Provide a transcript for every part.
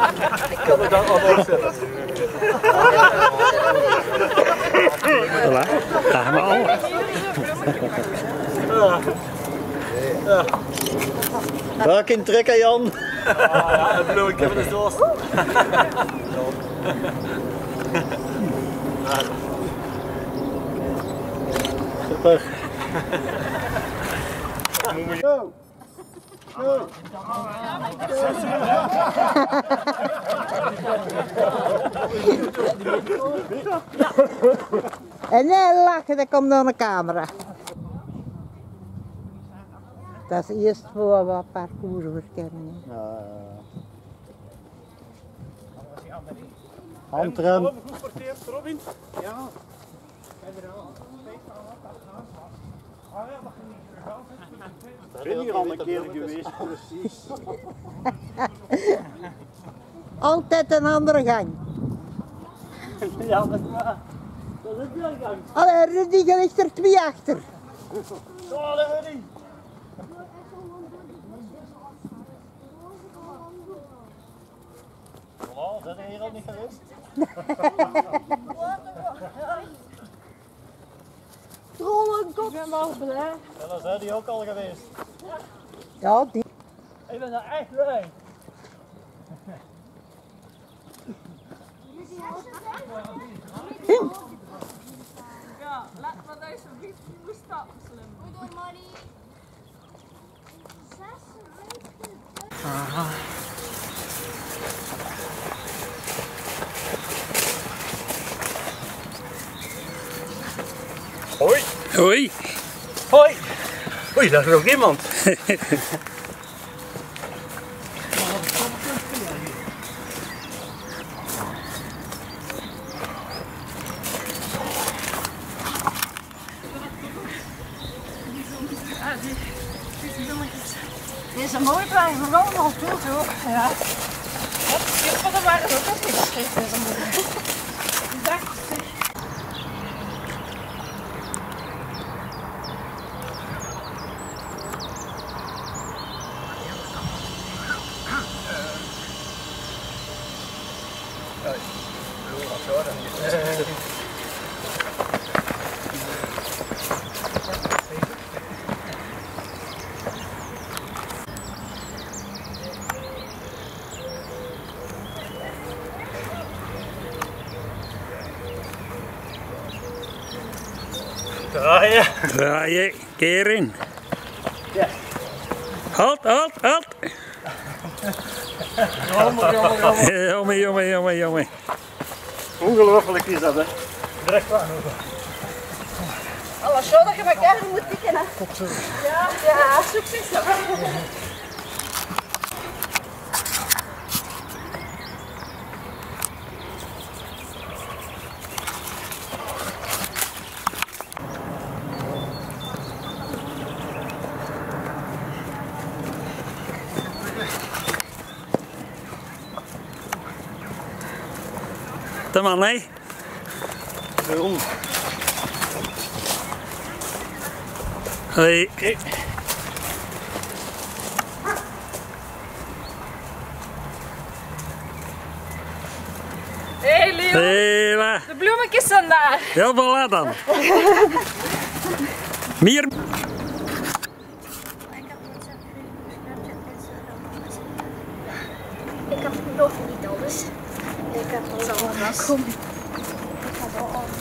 Ik kan het dan allemaal opzetten. Voilà, daar gaan we al. Welk in trekken, Jan? Ja, dat bedoel ik even de doos. Super. Go! Go! En lachen, dat komt door de camera. Dat is eerst voor wat parcoursverkenningen. Handrem. Robin? Ja. Ik ben hier al een keer geweest, precies. Altijd een andere gang. Ja, dat is waar. Dat is een gang. Allee, Rudy, je ligt er 2 achter. Zo, Rudy. Voilà, zijn er hier al niet geweest? Ik ben wel blij. Ja, dan zijn die ook al geweest. Ja, die. Ik ben er echt blij. Ja, laat maar deze brief moest stappen slim. Goed hoor, Marie. 6 weken. Aha. Hoi. Hoi. Hoi. Oei, daar is er ook iemand. Dit is een mooi plein, maar wel allemaal goed hoor. Ja. Je vond er waren ook niet geschikt. Dit is een mooi. Ik dacht, Draaien. Draaien, keer in. Ja. Halt, halt, halt. Jammer. Jammer. Ongelooflijk is dat, hè? Direct waar. alles zo dat je elkaar moet tikken. Ja, succes. De man, hè? Waarom? Hoi. Hey Leo, Hela. de bloemetjes zijn daar. Ja, voilà dan. Meer. Ik heb nog niet alles. Ik heb al alles. Kom. Ik heb al alles.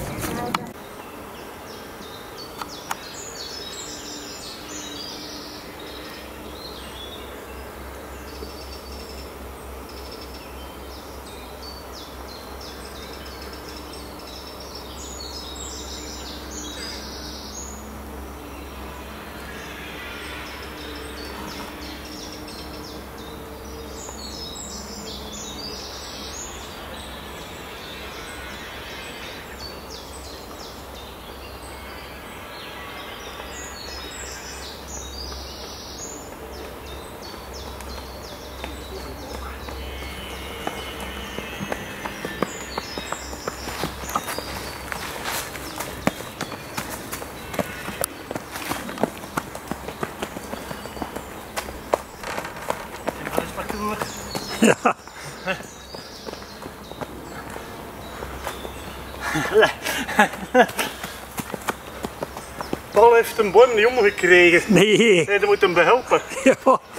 Ja. Paul heeft een boom niet omgekregen. Nee. Hij moet hem behelpen. Ja.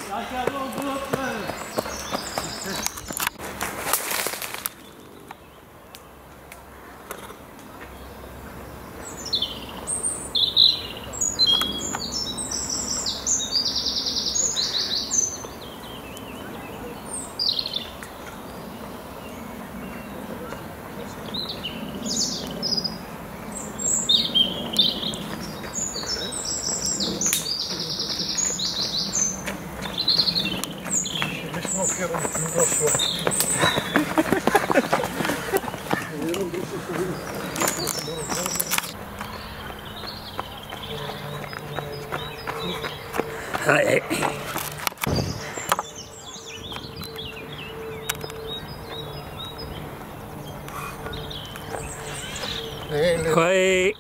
Hoi. Hoi.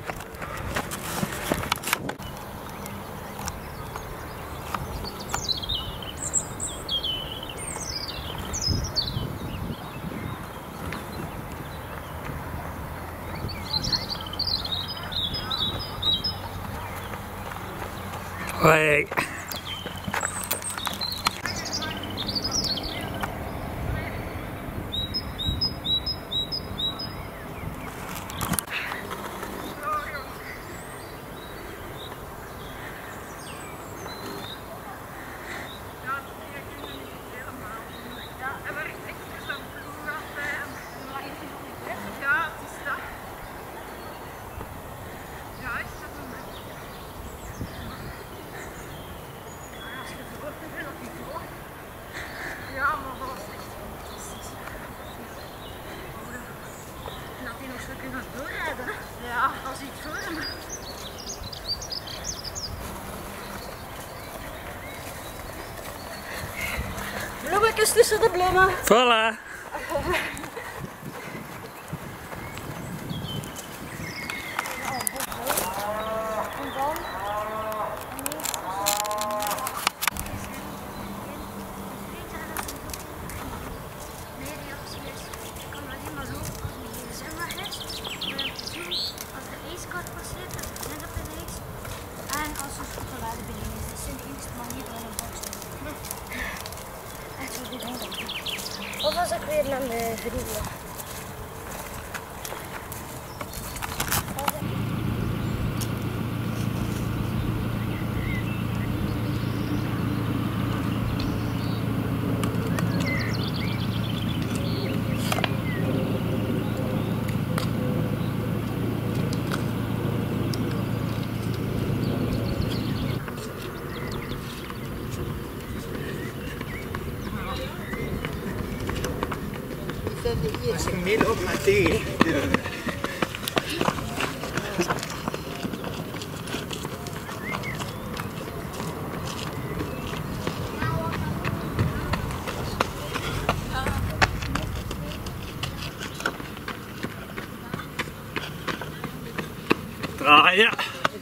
Hoi. Ja, als iets voor me. Bloemetjes tussen de bloemen. Voilà. En dan? Nee, die afsluit. Ik kan alleen maar lopen als mijn gsm weg is. Als de ijskast passeert, als de net op de ijs. En als een chocolade beneden is. Dat is de enige manier waar een box staat. Echt zo goed doen. Of als ik weer naar mijn vrienden. Dat is een hele op mijn thee. Draaien.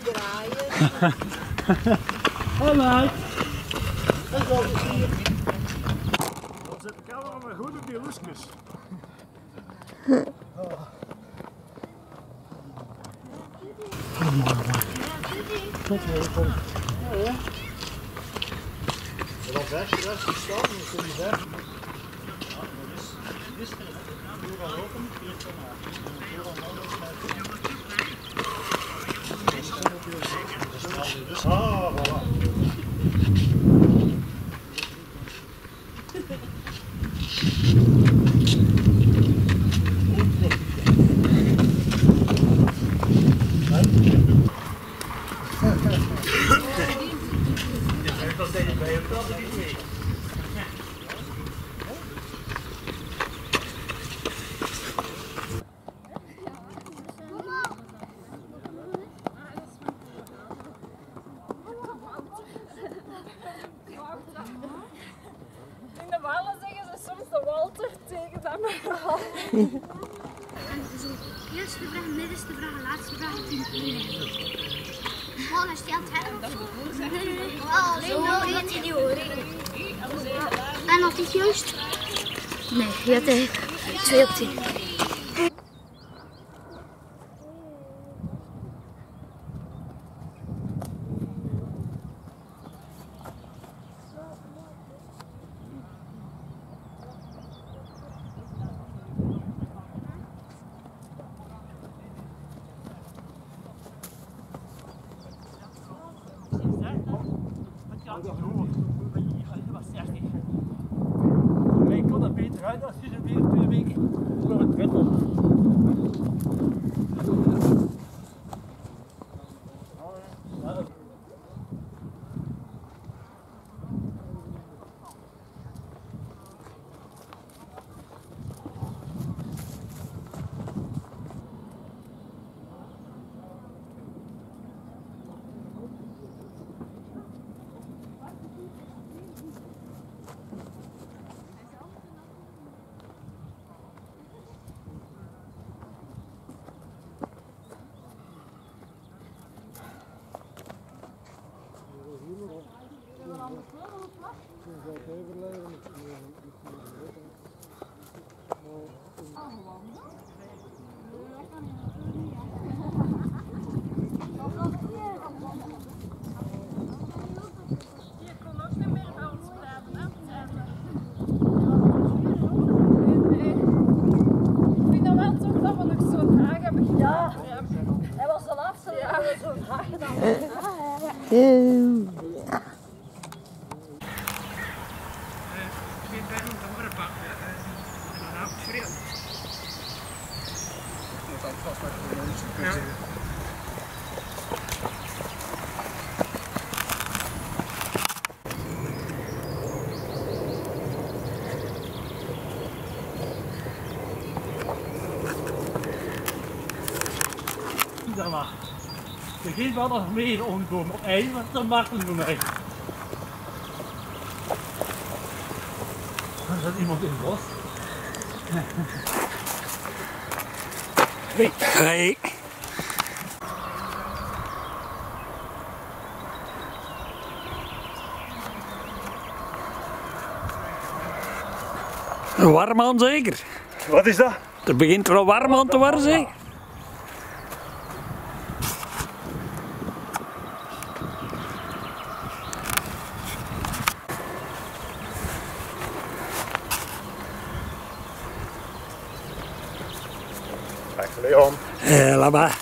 Hallo. Dat is wel plezier. Dan zit de camera maar goed op die loesjes. Tot weer, kom. Ja. Dan vers die staan, dan kom je weg. Dit is hier al open, hier is het maar. Ah, voilà. Normaal zeggen ze soms de Walter tegen dat verhaal. Eerste vraag, middenste vraag, laatste vraag, 10 keer. Gewoon als je aan het hebben of zo? Nee. Alleen nou één in die oren. En als die juist? Nee, je hebt er 2 op 10. Ik kon dat beter uit als je er weer 2 weken voor het trippel. Je kon ook niet meer bij ons blijven, hè? Nee. Ik vind dat wel tof dat we nog zo'n haag hebben gedaan. Ja, hij was de laatste die zo'n haag gedaan hebben. Zeg maar. Er ging wel nog meer omkomen. Op 1 was te makkelijk voor mij. Er zit iemand in het bos. Hoi. Warm aan zeker? Wat is dat? Het begint wel warm aan te worden zeker? Kijk, Leon. Laat maar.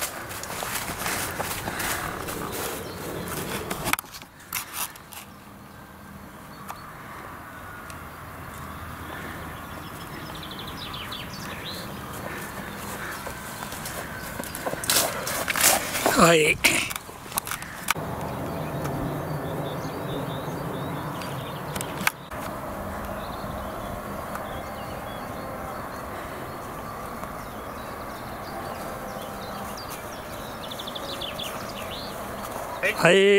Hoi. Hoi.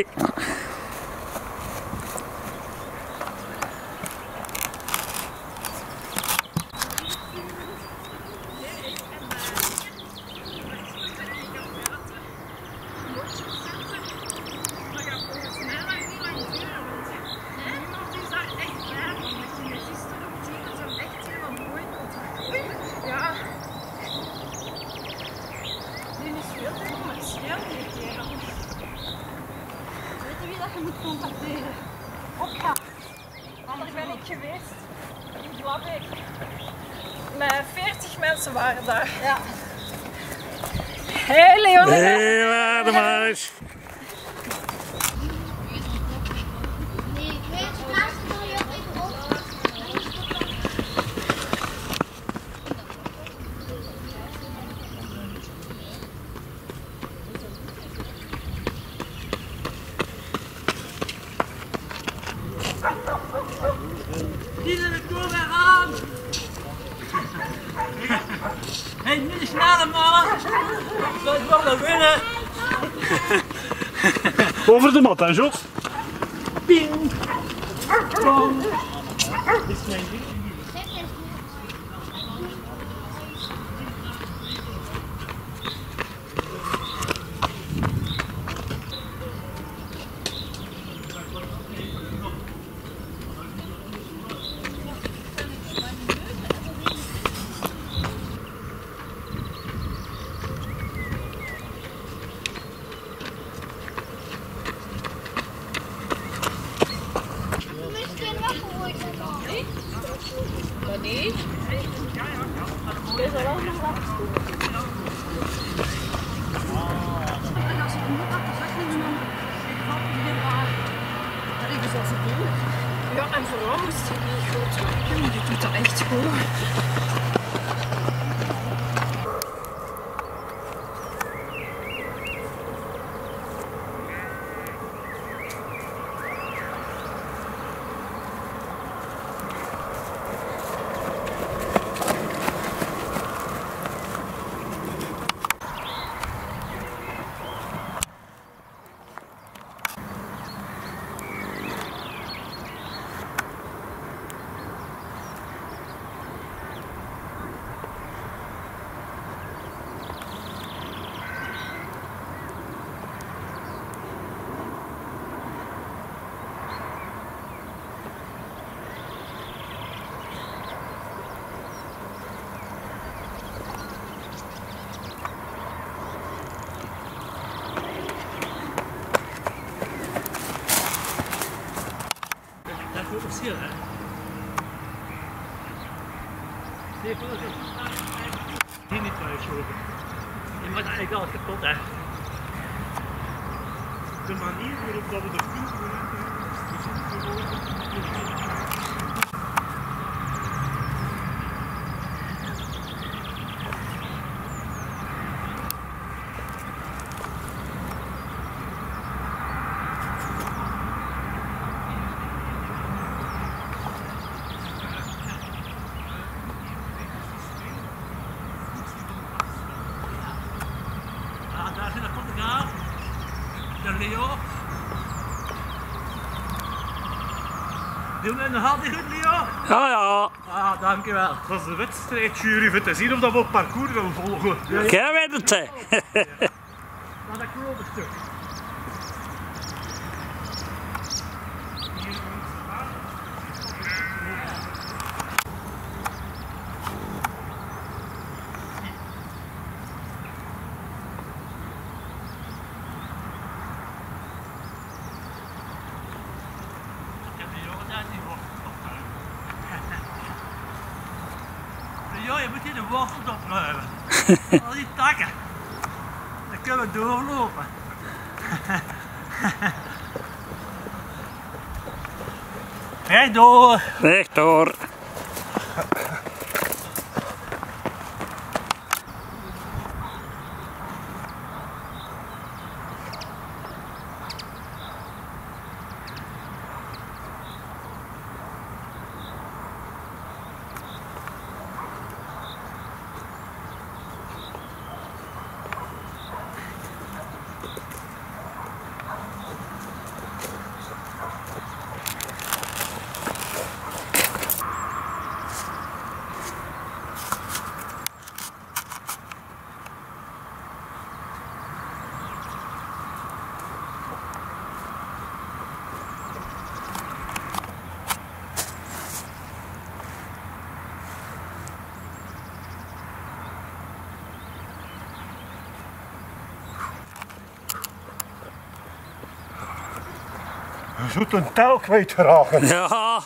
Je moet contacteren. Opga. Anders ben ik geweest in Vlabeek. Met 40 mensen waren daar. Ja. Hey Leon. Hey, Wademuis. Nee, ik weet het laatste wil je ook even op. Iedereen kom eraan! Hey, niet sneller mannen! Dat is wel naar binnen! Over de mat, hè, Jos? Ping! Pong! Nee? Dat is wel nog wat. En als ik hem niet had, dan zag je hem dan valt hij weer waar. Dat is al zo doen. Ja, en vooral moest hij niet goed werken, maar die doet dat echt goed. Dat is goed verschil, hè? Zie je wel dat hier niet thuis lopen. Je maakt eigenlijk alles kapot, hè? De manier waarop dat we de fiets Daar zit een fotograaf. De Leo. Doen we nog altijd goed, Leo? Ja, ja. Ah, dankjewel. Dat is de wedstrijdjury voor te zien of dat we op parcours willen volgen. Jij weet het, hè. Naar dat grote stuk. Ja, je moet hier de wortels opruimen. Al die takken. Dan kunnen we doorlopen. Rechtdoor. Rechtdoor. Je zult een touw kwijtraken. Ja.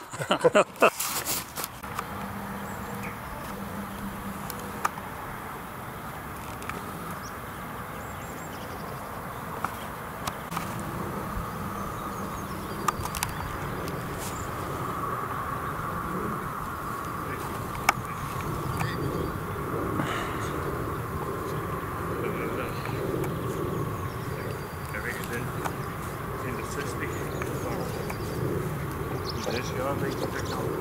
In de 60. Dus ja, weet je het al.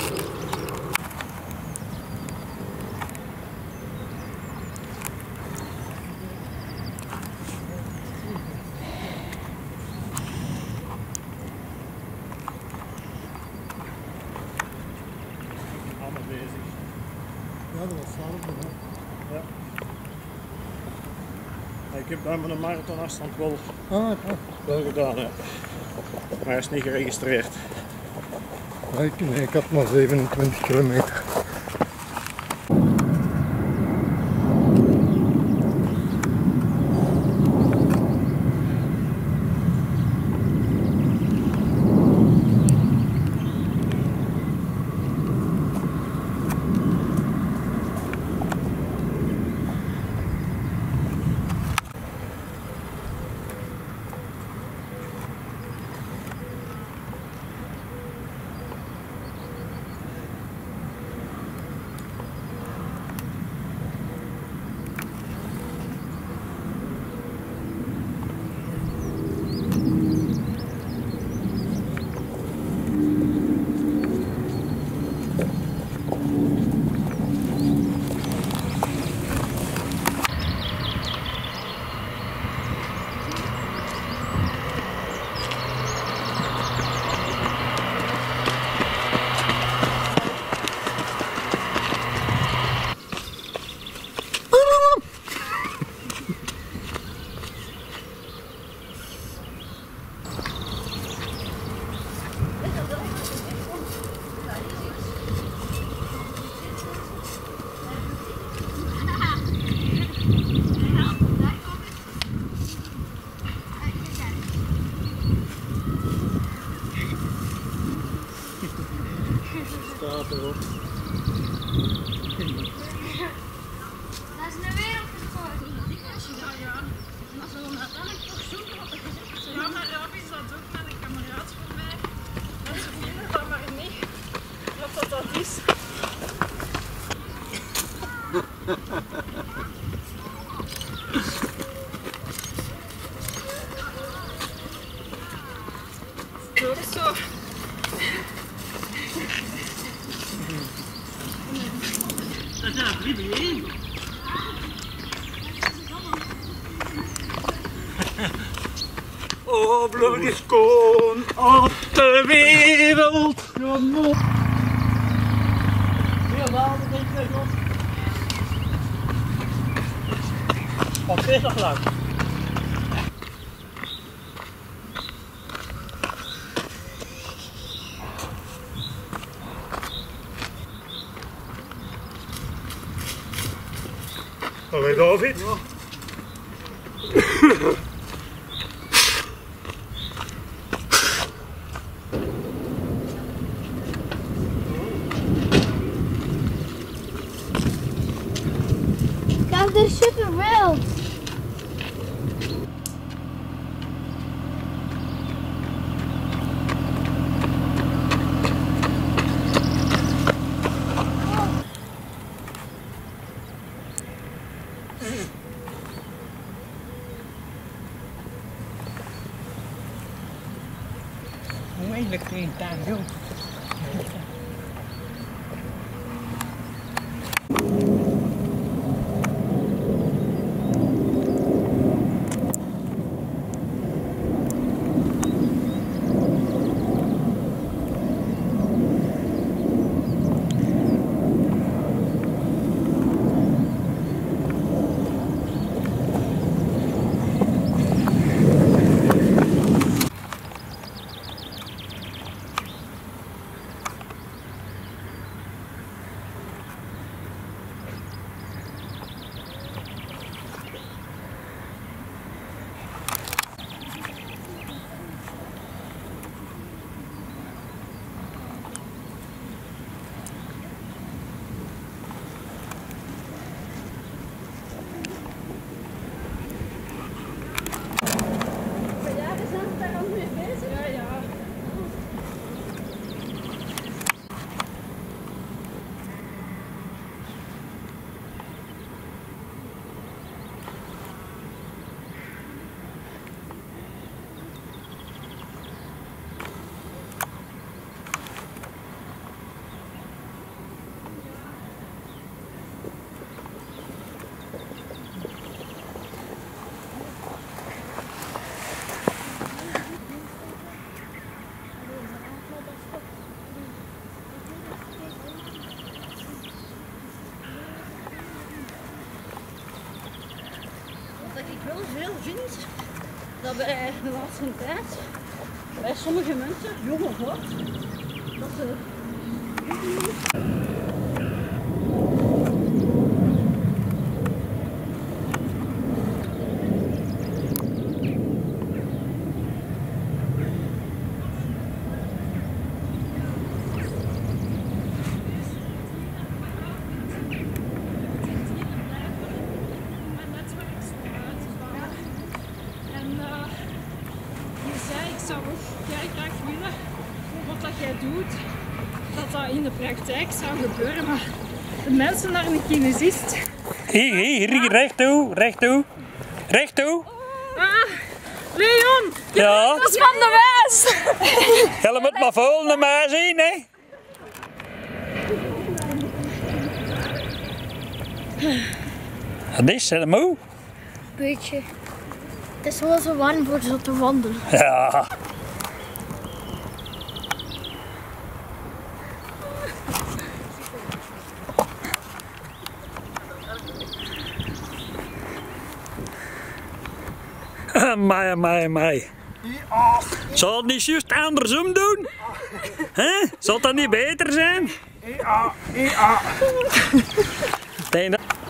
Allemaal bezig. Ja, dat was hetzelfde. Ja. Ik heb daar met een marathonafstand wel gedaan, ja. Maar hij is niet geregistreerd. Ik had maar 27 kilometer. Staat erop. Dat is een wereldrecord. Ja. Maar zo uiteindelijk toch zoeken wat er gezegd is. Ja, maar Rabi is dat ook met een kameraad van mij. En ze vinden dat maar niet. Wat dat is. Ook zo. Dat zijn 3 bij 1. Oh, bloed is koon op de wereld. Kom op. Helemaal de beetje weg op. Wat is dat lang? Allee David. Kijk, dit is super wild. Hoe eigenlijk geen taak doen. Wat ik wel veel vind, dat bij de laatste tijd, bij sommige mensen, jongen hoor, dat ze ik zou ook graag willen, wat dat jij doet, dat dat in de praktijk zou gebeuren, maar de mensen naar een kinesist. Hier, recht toe, recht toe. Recht toe. Ah, Leon! Ja. Dat is van de wijs! Help het maar vol naar mij zien, hè. Wat is het, moe? Beetje. Het is wel zo warm voor zo te wandelen. Ja. Amai. Zal het niet juist andersom doen? Hè? Zal dat niet beter zijn? Ja. Nee,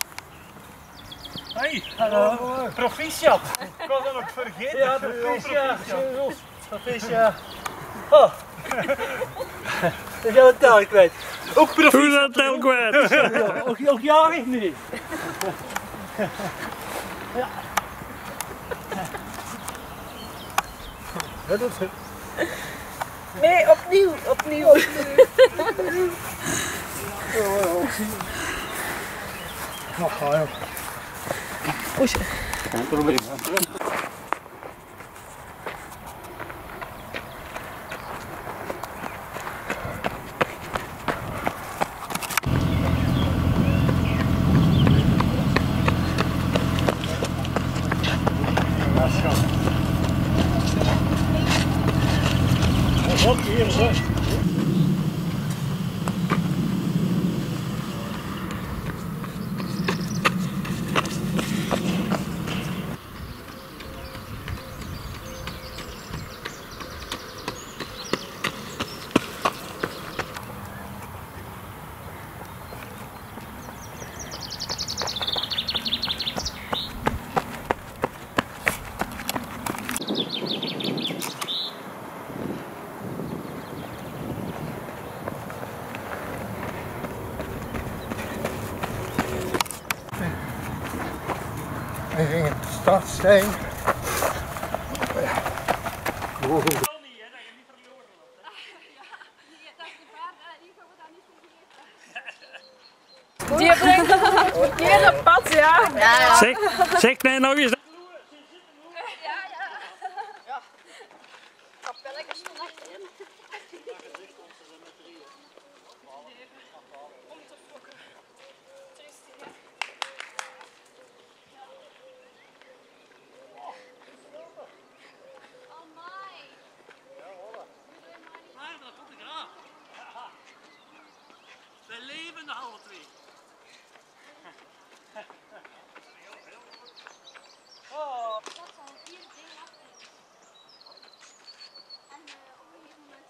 Hey, hallo. Proficiat. Ik was dat nog vergeten. Ja, proficiat. Proficiat. Oh. Dan gaan we het tel kwijt. Hoe is dat tel kwijt? Ook jarig niet. Ja. Ja, dat is het. Nee, opnieuw. Nog ga je. Geen probleem. Wat hier zo? En ging het startstijl. Die brengt ons op het verkeerde pad, ja. Zeg mij nog eens. Kapelletjes van achterin. Om te fokken. Tristig, hè? We leven nog alle twee. Dat zijn 4 dingen achter. En op een gegeven moment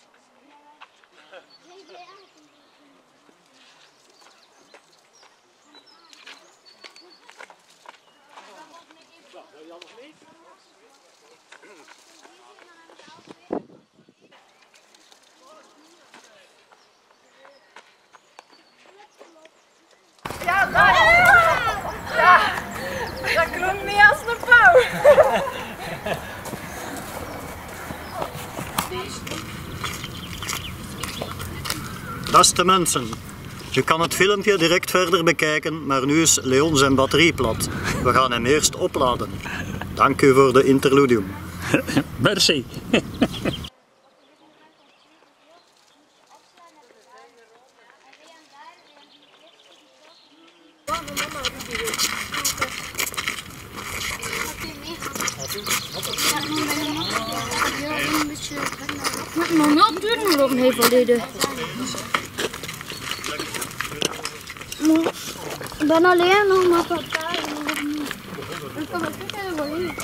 Ja, daar. Ja, dat klonk niet als een pauw. Beste mensen, je kan het filmpje direct verder bekijken, maar nu is Leon zijn batterie plat. We gaan hem eerst opladen. Dank u voor de interludium. Merci. Maar wel duur nog mee verleden. Ik ben alleen nog maar papa. Ik kan het niet even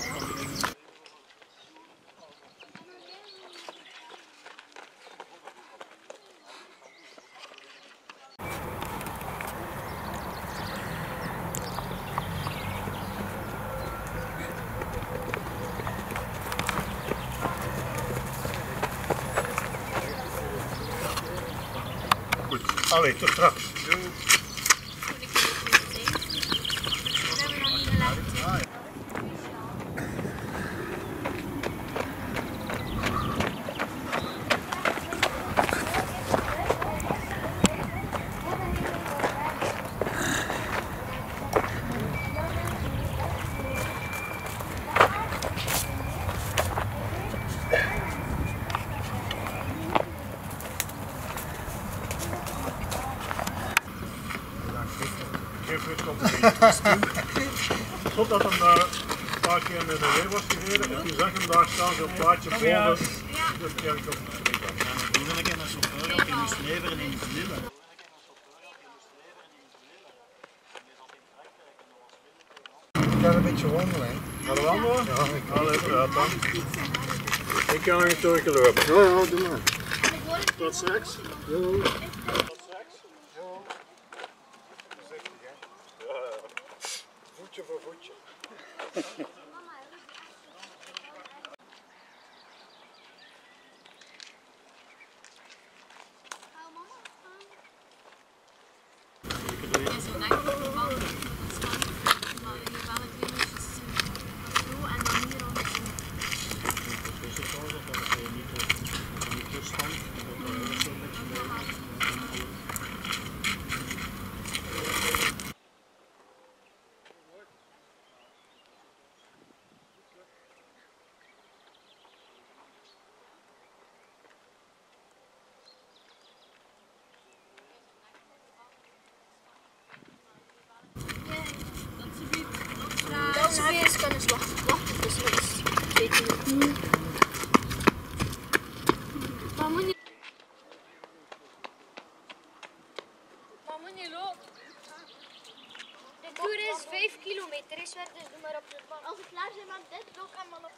Allee, tot straks. Totdat hem daar een paar keer in de weer was gereden en toen zag hem daar staan zo'n plaatje boven de kerk op de vliegtuig. Toen ben ik in een chauffeur op in de sneeuw en in de Lille. Ik ga een beetje wandelen. Ga je wandelen? Ja, ik ga even uit dan. Ik kan niet teruglopen. Ja, doe maar. Tot straks. Jo. Voetje voor voetje. Dat is weer eens kunnen slachten, dus dat is 2 kilo. Maar moet niet lopen. De toer is 5 kilometer, is werd dus doe maar op de bank. Als we klaar zijn met dit, loop en dan op.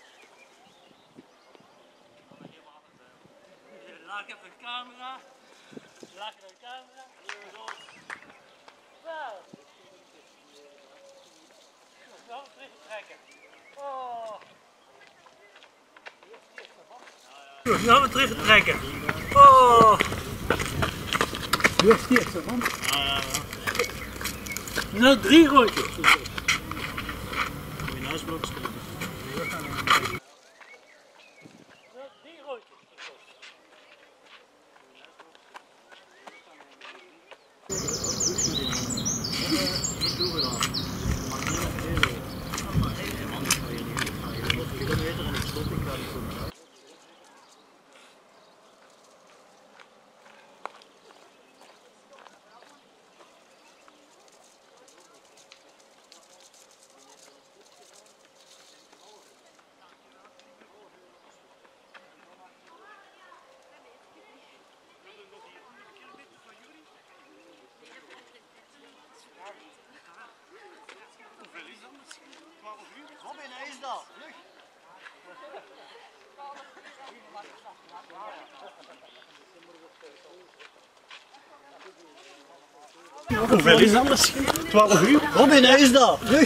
Laat even de camera. Laat even de camera. Zo. Wel terugtrekken. Oh. Nou, we terugtrekken. Oh. Lucht hier zo van. Nou, 3 rondjes. Moet je naast blok spelen. Robin, hij is daar. Vlug. Hoeveel is dat? 12 uur. Robin, hij is daar. Vlug.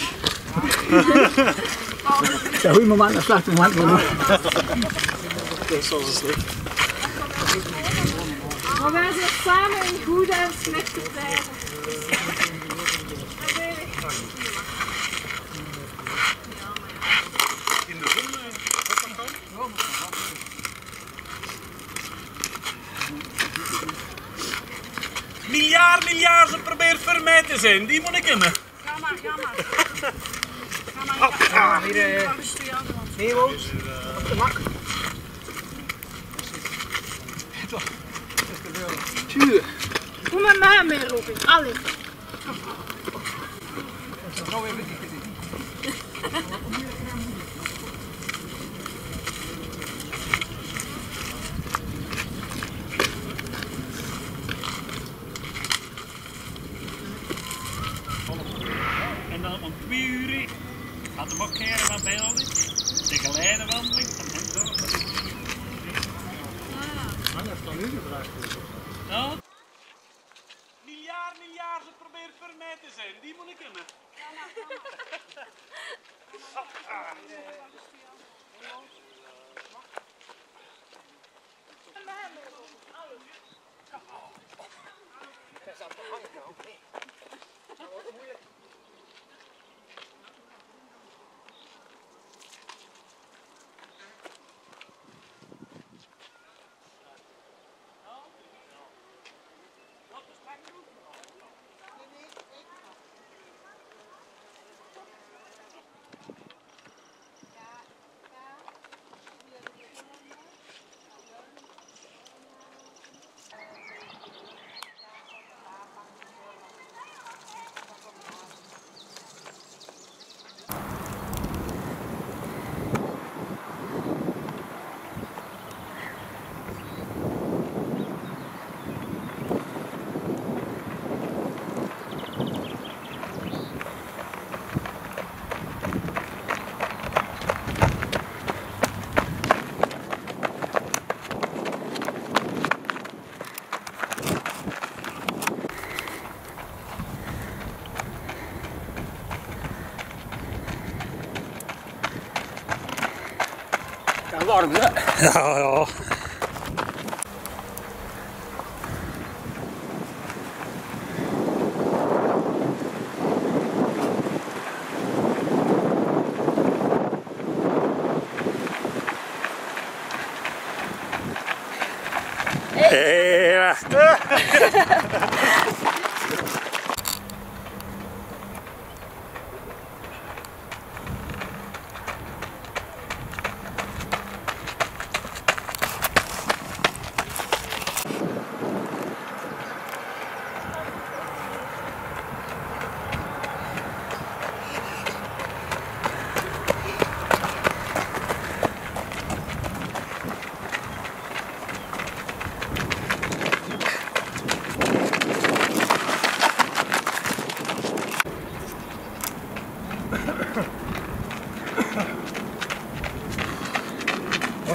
Ja, goeie moment, een slecht moment. Dat is zoals het slecht. Maar wij zijn samen in goede en slechte tijden. In de zon, wat dat kan? Miljard ze probeert voor mij te zijn, die moet ik hebben. Ga maar. Ja, hier. Nee, op de mak. Doe met mij mee, Robin. Allee. En dan om 2 uur had de bokkeren wat beelden, de geleidewandeling. Han heeft dan nu gevraagd. Ja. Miljard ze probeert voor mij te zijn, die moet ik hebben. Warm, hè? Ja.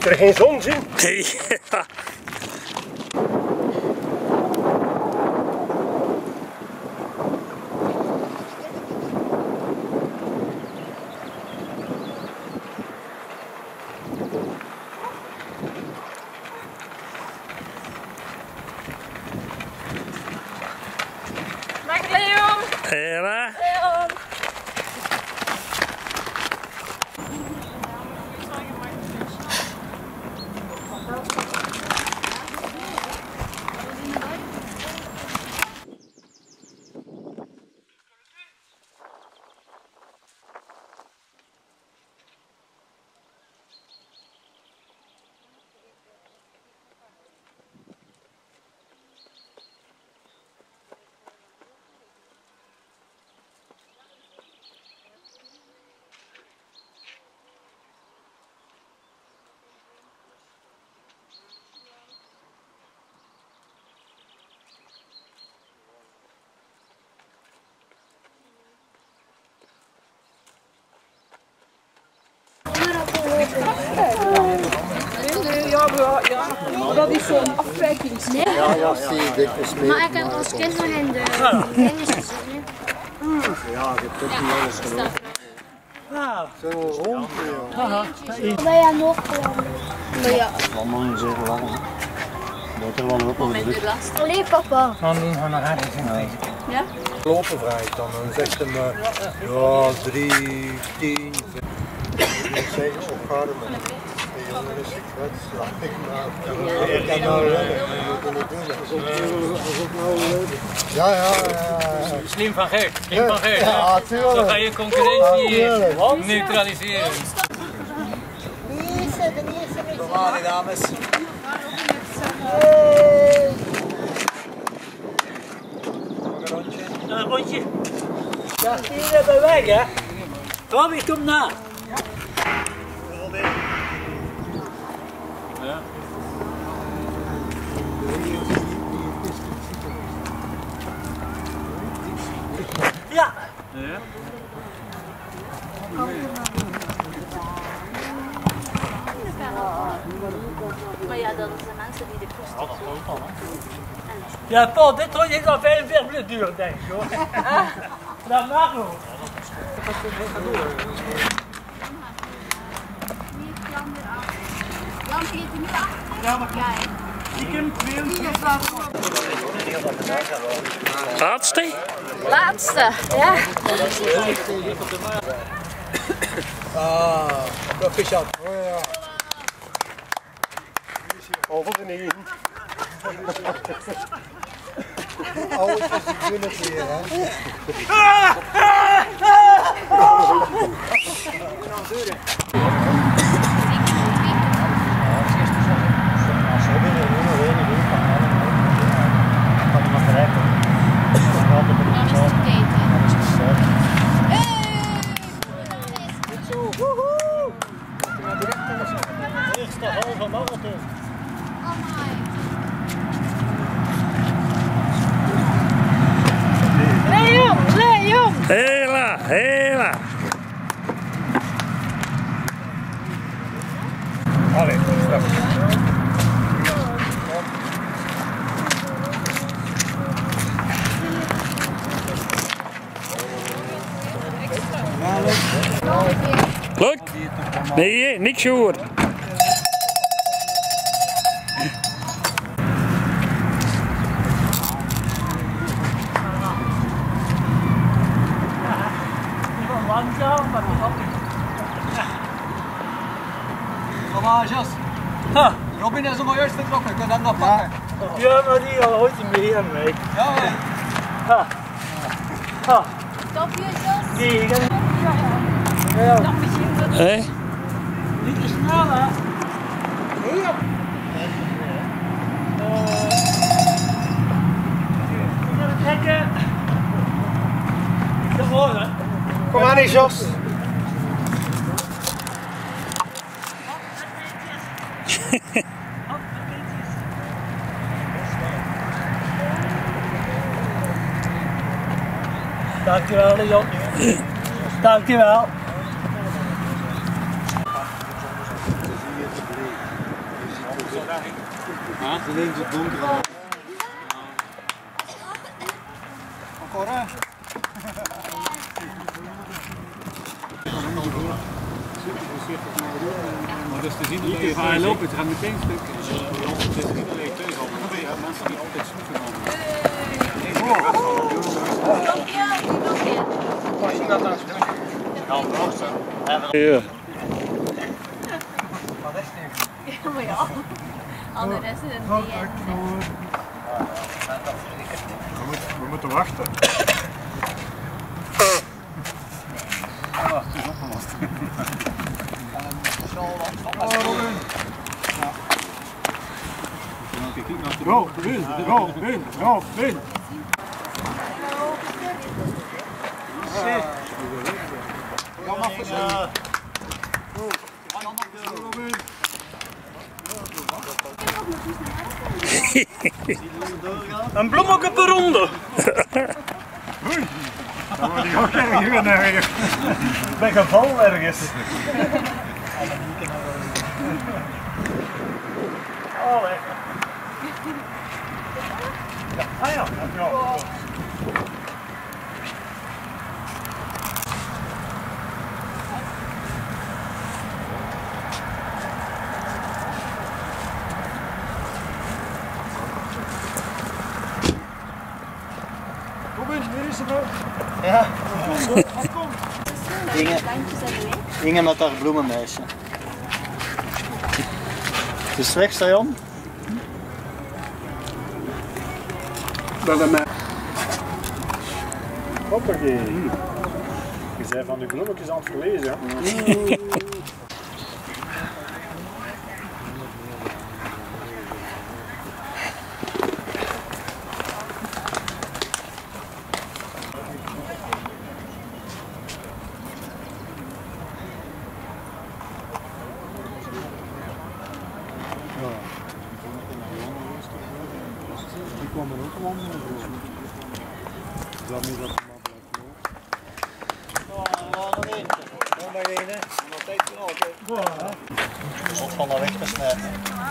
er geen zon zien? Nee. Dag Leon! Hela. Leon! Dat is zo'n afwijking. Nee? Ja, zie je dikwijls mee. Maar ik heb als kind nog in de dingetjes gezien. Ja, je kunt niet alles geloven. Zo'n rond. Ben jij nog gewoon? Ja. Allemaal niet zo lang. Dat er wel ook over de Allee papa. Ja? lopen vraagt dan zegt hem ja 3, 10. Ik zeg opgarmen. De jongen is wedstrijd. Ik kan nou rennen. Ja. Slim van gek, slim van gek. Ja, Zo tuurlijk. ga je concurrentie neutraliseren. Kom aan, dames. Een rondje. Ja, die hebben weg hè. Kom, ik kom na. Ja. Ja. Maar ja, dat zijn mensen die de kust Ja, Paul, dit rondje is al 45 minuten duur, denk ik hoor. Dat mag ook. Jan, eet je niet af? Ja, maar Laatste. Laatste, ja. Proficiat. Over de 9. Alles is de kunnen hier, hè. Eerste halve marathon. Leon! Hela. Allee, stap. Leuk. Nee, niks hoor. langzaam, maar nog altijd. Kom maar, Jos. Robin is nog juist vertrokken, kun je dat nog pakken? Ja, maar die al ooit niet meer aan mij. Ja, Stop je, Jos? Nee, ik heb Hé? niet te snel, hè? Hier. Ik ga het trekken. Ik ga horen. Kom aan eens, Jos. Dankjewel, Leon. Dankjewel. Ze neemt het donker aan. Encore hè? Maar dat is te zien dat je vaar loopt, het gaat meteen stuk. Het is niet alleen tegen, maar mensen die altijd snoeven hebben. Als je dat aan het doen. Ja, nog zo. Ja. Wat is het? Ja, maar ja. Al de rest is het We moeten wachten. Ja, het is opgelost. Go, win, go, win, go, win. Kom maar voor ze. Een bloemetje op de ronde. Dan word ik ook ergens. Ik ben gevallen ergens. Oh, lekker. Ah ja, ja. Kom in, hier is het ook. Ja. Inge met haar bloemenmeisje. Het is slecht, Jan. Hoppakee. Je zei van die bloemetjes aan het verlezen, ja? Die kwam er ook wandelen. Dat niet dat Zot van de weg te snijden.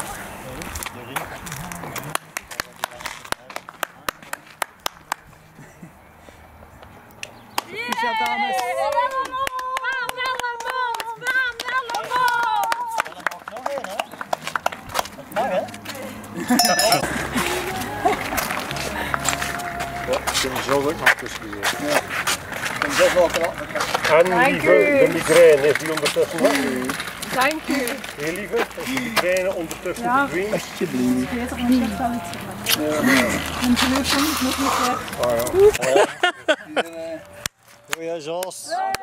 Zo ook nog tussen gezeten. Ja. En dat is wel knap. En lieve, de migraine is die ondertussen weg. Dank u. Heel lieve, is de migraine ondertussen verdwenen? Alsjeblieft. Ik weet toch niet wel iets Mijn telefoon is nog niet weg. Goeie Jos.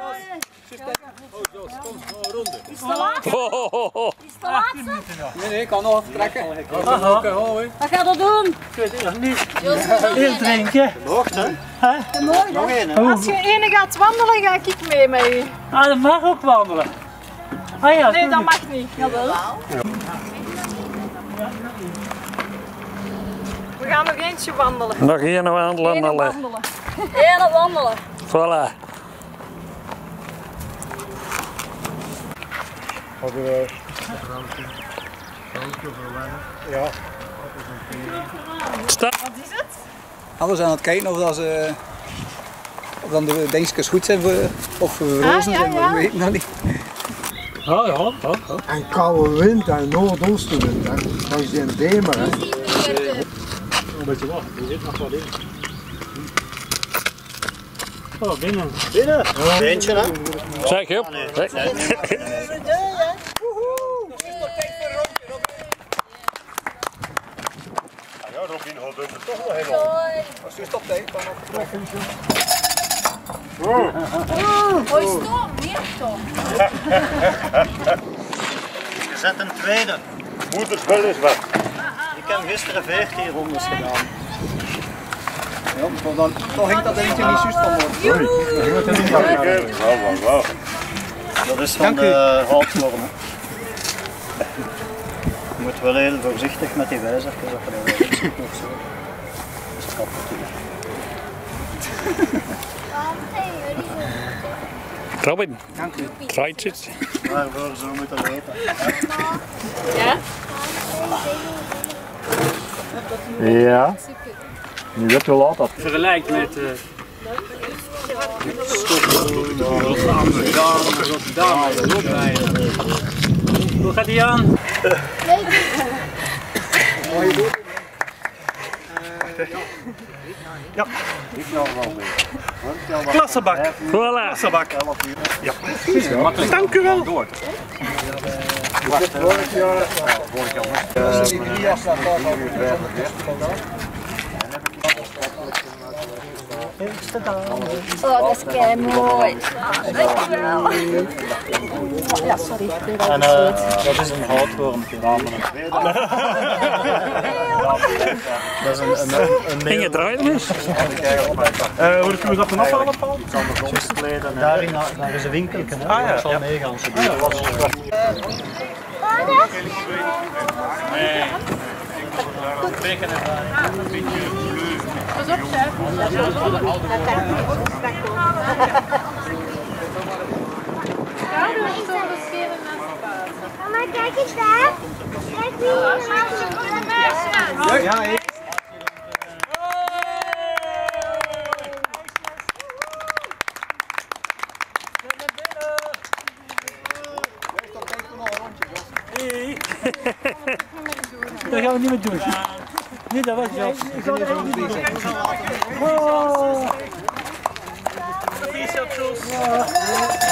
Is de laatste? Is de laatste? Nee, ik kan nog even trekken. Wat ga je dat doen? Ik weet het nog niet. Heel drinken. Nog, hè? Mooi, Nog hè? één, hè? Als je ene gaat wandelen, ga ik mee met u. Ah, dat mag ook wandelen. Ah ja, Nee, dat mag niet. Jawel. We gaan nog eentje wandelen. Nog één wandelen. Ene Alle. wandelen. Ene wandelen. Voilà. Hadden we ja. Stop. Wat is het? Alles aan het kijken of, dat ze, of dan de dingetjes goed zijn voor, of verrozen ja, zijn, ja. we weten dat niet. Ja. En koude wind en noordoostenwind, hè. Dat is in Demer, hè. Een beetje wachten, er zit nog wat in. Oh, binnen. Binnen. Eentje, hè? Zeg op. Zeg. Ja, Robin gaat er toch wel helemaal. Als je stopt, hè, dan nog. Hoi, stop. Meer stop. Je zet een tweede. Moedersbel is weg. Ik heb gisteren 14 rondes gedaan. Ja, maar dan toch hangt dat eentje niet juist van worden. Wauw. Dat is van Dank u. de houtvorm. Je moet wel heel voorzichtig met die wijzertjes dat je dat wel ziet nog zo. Dat is kapot. Robin. Dank u. Draait het. Waarvoor zo moeten weten. Ja? Ja. Nu weet je hoe laat dat. Vergelijkt met Rotterdam. Hoe gaat die aan? Ja. Klassenbak. Voilà. Klassenbak. Ja. Dank u wel. Oh, dat is kei mooi. Dankjewel. Ja, sorry. En dat is een houtwormpje. Dat is een En je draait hem eens. Hoe kunnen we dat dan afhalen, Paul? Daar is een winkeltje. Ik zal meegaan. Pas op, chef. Mama, kijk eens daar. Kijk wie hier. Ja, ik. Dat gaan we niet meer doen. Nee, dat was jou. Wow.